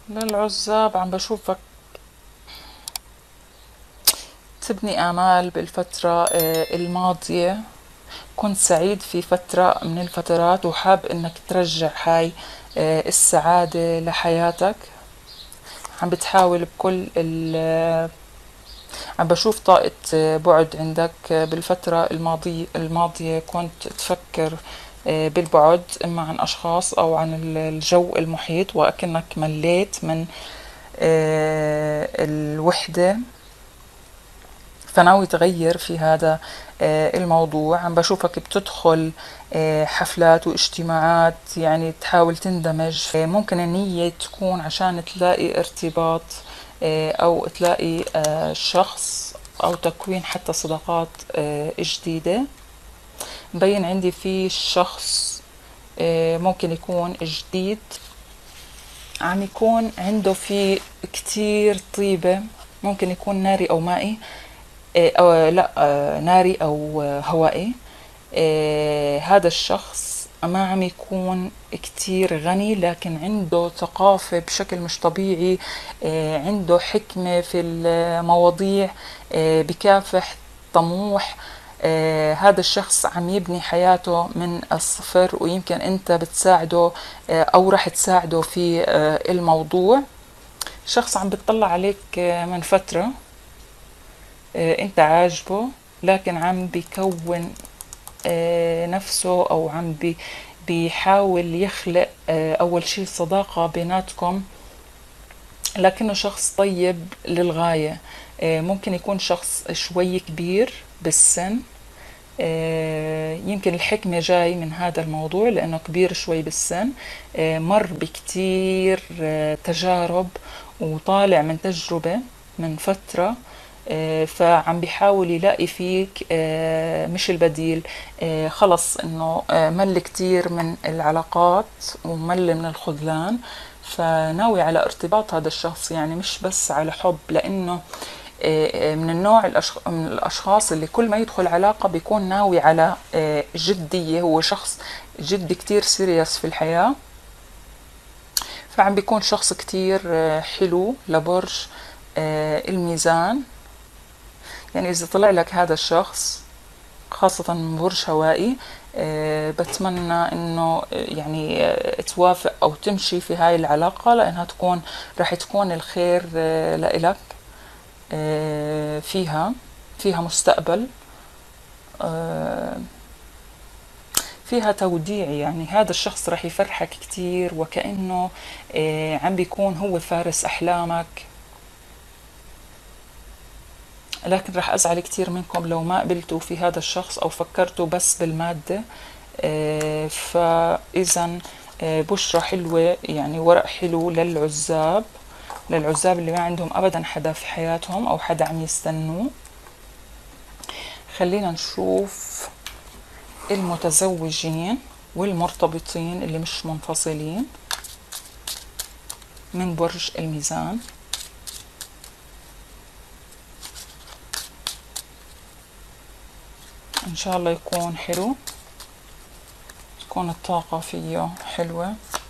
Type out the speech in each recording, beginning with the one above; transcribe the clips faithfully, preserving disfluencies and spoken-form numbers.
للعزاب عم بشوفك تبني آمال بالفترة آه، الماضية. كنت سعيد في فترة من الفترات وحاب انك ترجع هاي آه، السعادة لحياتك. عم بتحاول بكل ال عم بشوف طاقة آه، بعد عندك آه، بالفترة الماضية الماضية كنت تفكر آه، بالبعد إما عن أشخاص أو عن الجو المحيط، وأكنك مليت من آه، الوحدة، فناوي تغير في هذا آه، الموضوع. عم بشوفك بتدخل آه، حفلات واجتماعات، يعني تحاول تندمج. آه، ممكن النية تكون عشان تلاقي ارتباط آه، أو تلاقي آه، شخص أو تكوين حتى صداقات آه، جديدة. مبين عندي في شخص آه، ممكن يكون جديد، عم يكون عنده في كتير طيبة، ممكن يكون ناري أو مائي. آه، أو لا آه، ناري أو آه، هوائي. آه، هذا الشخص ما عم يكون كتير غني، لكن عنده ثقافة بشكل مش طبيعي. آه، عنده حكمة في المواضيع. آه، بكافح، طموح. آه، هذا الشخص عم يبني حياته من الصفر، ويمكن انت بتساعده آه، او رح تساعده في آه، الموضوع. شخص عم بتطلع عليك آه، من فترة، آه، انت عاجبه، لكن عم بيكون آه، نفسه او عم بي بيحاول يخلق آه، اول شي صداقة بيناتكم، لكنه شخص طيب للغاية. آه، ممكن يكون شخص شوي كبير بالسن. آه، يمكن الحكمة جاي من هذا الموضوع لأنه كبير شوي بالسن. آه، مر بكتير آه، تجارب، وطالع من تجربة من فترة. آه، فعم بيحاول يلاقي فيك آه، مش البديل. آه، خلص انه آه، مل كتير من العلاقات ومل من الخذلان، فناوي على ارتباط هذا الشخص، يعني مش بس على حب، لانه آه، من النوع الأشخ... من الأشخاص اللي كل ما يدخل علاقة بيكون ناوي على آه، جدية. هو شخص جد كتير سيريس في الحياة، فعم بيكون شخص كتير آه، حلو لبرج آه، الميزان. يعني إذا طلع لك هذا الشخص خاصة من برج هوائي، آه، بتمنى انه آه، يعني آه، توافق او تمشي في هاي العلاقة، لانها تكون راح تكون الخير آه، لإلك. آه، فيها فيها مستقبل، آه، فيها توديع. يعني هذا الشخص راح يفرحك كتير، وكأنه آه، عم بيكون هو فارس أحلامك. لكن راح أزعل كتير منكم لو ما قبلتوا في هذا الشخص أو فكرتوا بس بالمادة. آه، فإذا آه، بشرة حلوة، يعني ورق حلو للعزاب للعزاب اللي ما عندهم أبدا حدا في حياتهم أو حدا عم يستنوه. خلينا نشوف المتزوجين والمرتبطين اللي مش منفصلين من برج الميزان. إن شاء الله يكون حلو، تكون الطاقة فيه حلوة.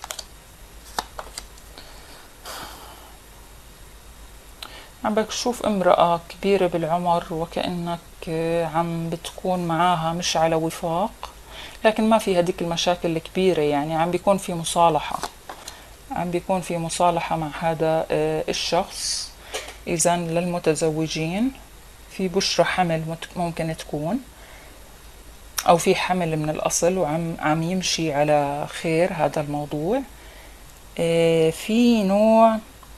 عم بشوف امرأة كبيرة بالعمر، وكأنك عم بتكون معاها مش على وفاق، لكن ما في هديك المشاكل الكبيرة. يعني عم بيكون في مصالحة عم بيكون في مصالحة مع هذا آه، الشخص. إذا للمتزوجين في بشرة حمل ممكن تكون، أو في حمل من الأصل وعم عم يمشي على خير هذا الموضوع. آه، في نوع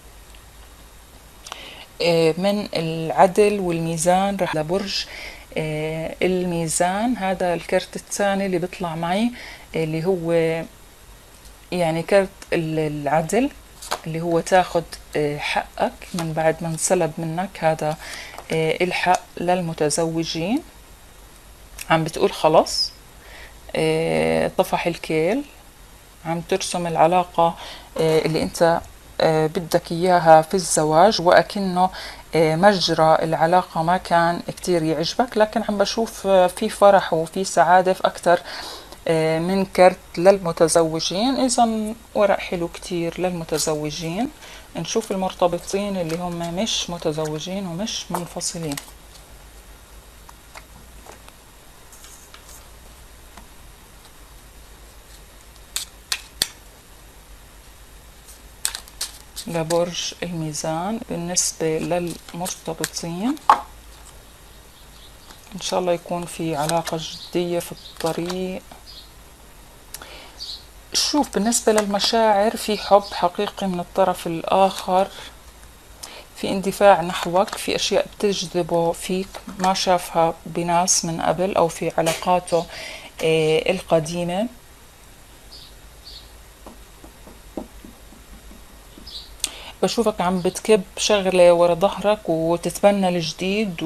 آه، من العدل والميزان رح لبرج آه، الميزان. هذا الكرت الثاني اللي بيطلع معي، اللي هو يعني كرت العدل، اللي هو تاخد آه، حقك من بعد ما انسلب منك هذا آه، الحق. للمتزوجين عم بتقول خلص آه، طفح الكيل، عم ترسم العلاقة آه، اللي انت آه، بدك اياها في الزواج، واكنه آه، مجرى العلاقة ما كان كتير يعجبك، لكن عم بشوف آه، في فرح وفي سعادة في اكتر من كرت للمتزوجين، إذا ورق حلو كتير للمتزوجين. نشوف المرتبطين اللي هم مش متزوجين ومش منفصلين. لبرج الميزان بالنسبة للمرتبطين إن شاء الله يكون في علاقة جدية في الطريق. شوف بالنسبة للمشاعر في حب حقيقي من الطرف الآخر، في اندفاع نحوك، في أشياء بتجذبه فيك ما شافها بناس من قبل أو في علاقاته القديمة. بشوفك عم بتكب شغلة ورا ظهرك وتتبنى الجديد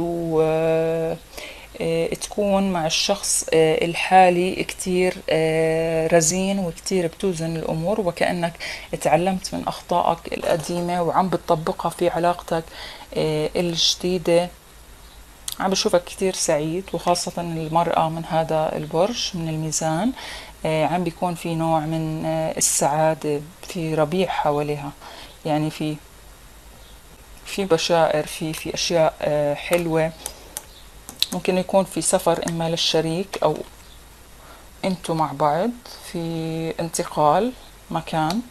وتكون مع الشخص الحالي كتير رزين وكتير بتوزن الأمور، وكأنك تعلمت من أخطائك القديمة وعم بتطبقها في علاقتك الجديدة. عم بشوفك كتير سعيد، وخاصة المرأة من هذا البرج من الميزان عم بيكون في نوع من السعادة، في ربيع حواليها، يعني في في بشائر، في في أشياء حلوة. ممكن يكون في سفر إما للشريك أو أنتوا مع بعض، في انتقال مكان.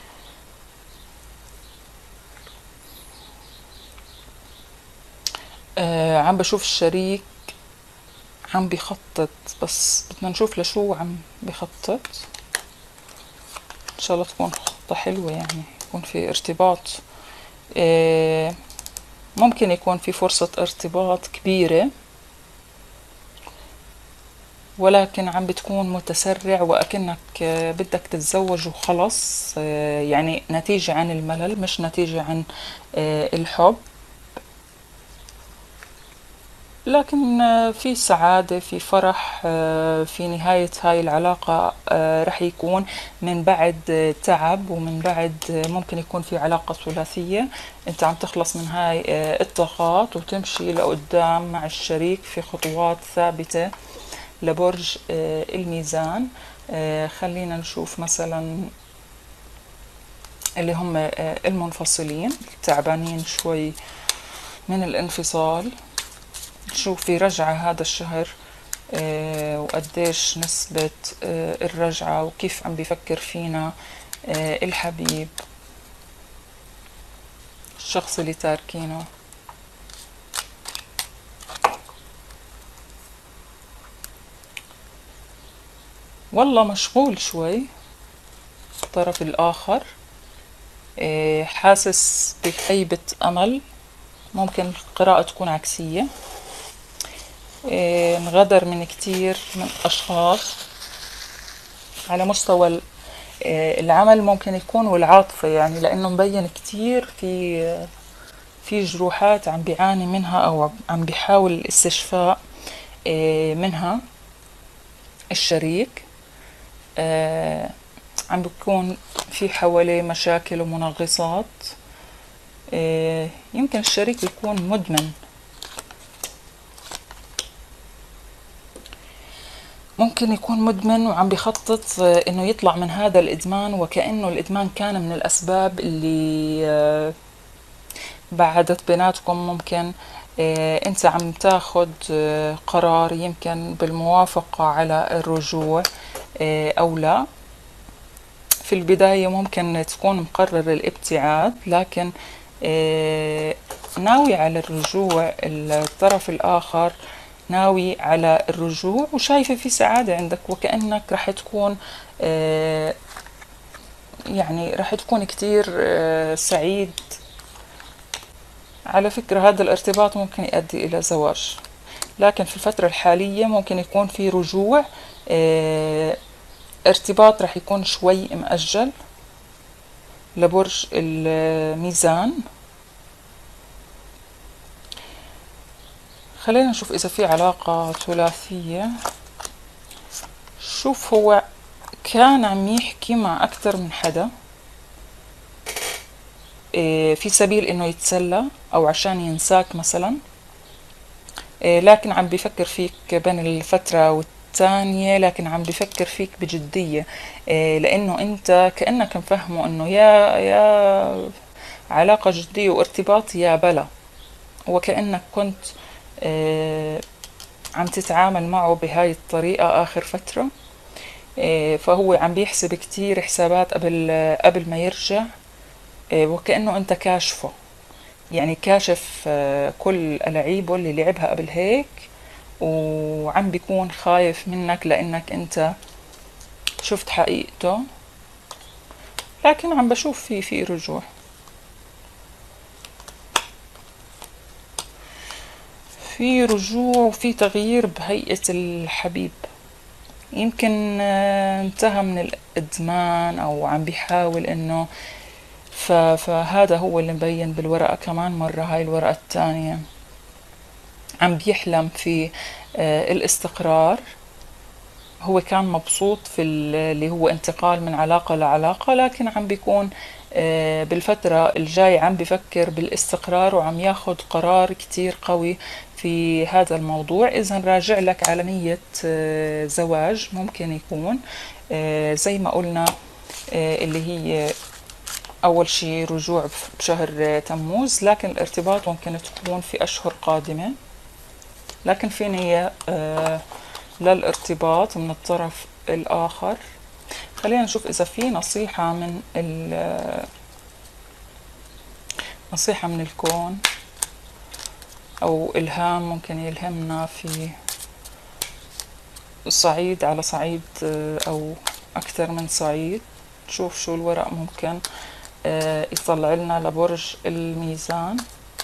آه عم بشوف الشريك عم بيخطط، بس بدنا نشوف لشو عم بيخطط. إن شاء الله تكون خطة حلوة، يعني يكون في ارتباط. آه ممكن يكون في فرصة ارتباط كبيرة، ولكن عم بتكون متسرع وأكنك بدك تتزوج وخلص، يعني نتيجة عن الملل مش نتيجة عن الحب. لكن في سعادة، في فرح في نهاية هاي العلاقة. رح يكون من بعد تعب ومن بعد ممكن يكون في علاقة ثلاثية، انت عم تخلص من هاي الضغط وتمشي لقدام مع الشريك في خطوات ثابتة لبرج الميزان. خلينا نشوف مثلا اللي هم المنفصلين تعبانين شوي من الانفصال. نشوف في رجعة هذا الشهر وقديش نسبة الرجعة وكيف عم بيفكر فينا الحبيب، الشخص اللي تاركينه. والله مشغول شوي الطرف الآخر، حاسس بخيبة أمل، ممكن القراءة تكون عكسية. انغدر من كتير من أشخاص على مستوى العمل ممكن يكون والعاطفة، يعني لأنه مبين كتير في في جروحات عم بيعاني منها أو عم بيحاول الاستشفاء منها الشريك. عم بيكون في حواليه مشاكل ومنغصات. يمكن الشريك يكون مدمن، ممكن يكون مدمن وعم بيخطط انه يطلع من هذا الادمان، وكأنه الادمان كان من الاسباب اللي بعدت بيناتكم. ممكن انت عم تاخد قرار يمكن بالموافقة على الرجوع او لا. في البداية ممكن تكون مقرر الابتعاد، لكن ناوي على الرجوع. الطرف الآخر ناوي على الرجوع وشايفة في سعادة عندك، وكأنك رح تكون يعني رح تكون كتير سعيد. على فكرة هذا الارتباط ممكن يؤدي إلى زواج، لكن في الفترة الحالية ممكن يكون في رجوع. ارتباط رح يكون شوي مأجل لبرج الميزان. خلينا نشوف إذا في علاقة ثلاثية. شوف هو كان عم يحكي مع أكثر من حدا في سبيل إنه يتسلى أو عشان ينساك مثلا، لكن عم بيفكر فيك بين الفترة التانية لكن عم بفكر فيك بجدية، آه، لأنه أنت كأنك مفهمه أنه يا يا علاقة جدية وارتباط يا بلا، وكأنك كنت آه، عم تتعامل معه بهاي الطريقة آخر فترة. آه، فهو عم بيحسب كتير حسابات قبل قبل ما يرجع، آه، وكأنه أنت كاشفه، يعني كاشف آه، كل ألاعيبه اللي لعبها قبل هيك، وعم بيكون خايف منك لأنك أنت شفت حقيقته. لكن عم بشوف في في رجوع، في رجوع وفي تغيير بهيئة الحبيب. يمكن آه، انتهى من الإدمان أو عم بيحاول إنه ف- فهذا هو اللي مبين بالورقة كمان مرة. هاي الورقة الثانية عم بيحلم في آه، الاستقرار. هو كان مبسوط في اللي هو انتقال من علاقة لعلاقة، لكن عم بيكون آه، بالفترة الجاي عم بفكر بالاستقرار وعم ياخد قرار كتير قوي في هذا الموضوع. إذا راجع لك على نية آه، زواج ممكن يكون آه، زي ما قلنا، آه، اللي هي أول شي رجوع بشهر تموز، لكن الارتباط ممكن تكون في أشهر قادمة، لكن في نية آه، للارتباط من الطرف الآخر. خلينا نشوف إذا في نصيحة من نصيحة من الكون أو إلهام ممكن يلهمنا في صعيد على صعيد أو أكثر من صعيد. نشوف شو الورق ممكن يطلع لنا لبرج الميزان.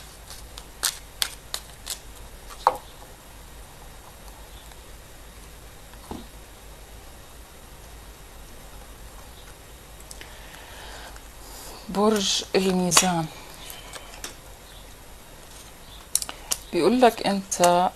برج الميزان بيقول لك أنت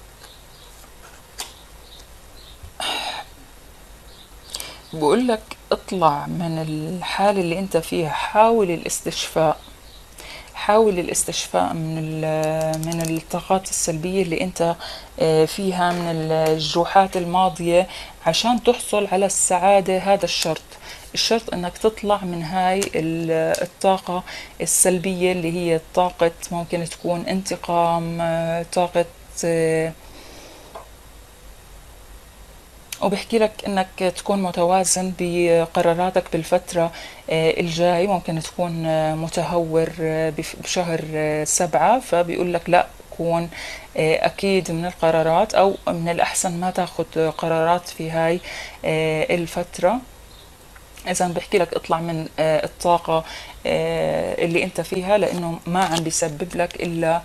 بقول لك اطلع من الحالة اللي انت فيها، حاول الاستشفاء، حاول الاستشفاء من من الطاقات السلبية اللي انت فيها، من الجروحات الماضية، عشان تحصل على السعادة. هذا الشرط، الشرط انك تطلع من هاي الطاقة السلبية اللي هي طاقة ممكن تكون انتقام، طاقة. وبحكي لك انك تكون متوازن بقراراتك بالفترة الجاي. ممكن تكون متهور بشهر سبعة، فبيقول لك لا، كون اكيد من القرارات، او من الاحسن ما تاخد قرارات في هاي الفترة. اذا بحكي لك اطلع من الطاقة اللي انت فيها، لانه ما عم بيسبب لك الا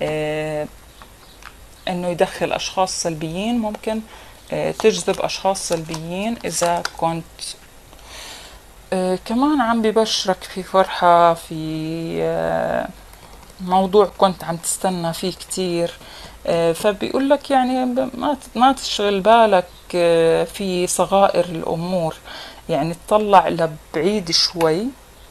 انه يدخل اشخاص سلبيين، ممكن تجذب أشخاص سلبيين إذا كنت. آه كمان عم ببشرك في فرحة، في آه موضوع كنت عم تستنى فيه كتير. آه فبيقول لك يعني ما ما تشغل بالك آه في صغائر الأمور، يعني تطلع لبعيد شوي،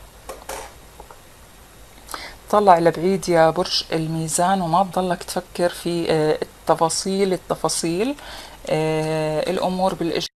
طلع لبعيد يا برج الميزان، وما تضلك تفكر في آه التفاصيل التفاصيل. آه الأمور بالإجمال